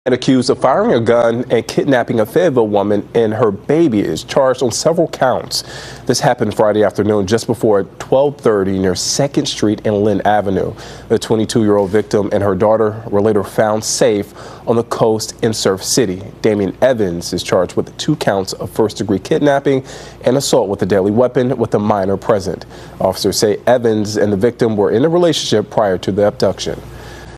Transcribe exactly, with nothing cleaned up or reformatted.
And accused of firing a gun and kidnapping a Fayetteville woman and her baby is charged on several counts. This happened Friday afternoon just before twelve thirty near second street and Lynn Avenue. The twenty-two-year-old victim and her daughter were later found safe on the coast in Surf City. Damian Evans is charged with two counts of first-degree kidnapping and assault with a deadly weapon with a minor present. Officers say Evans and the victim were in a relationship prior to the abduction.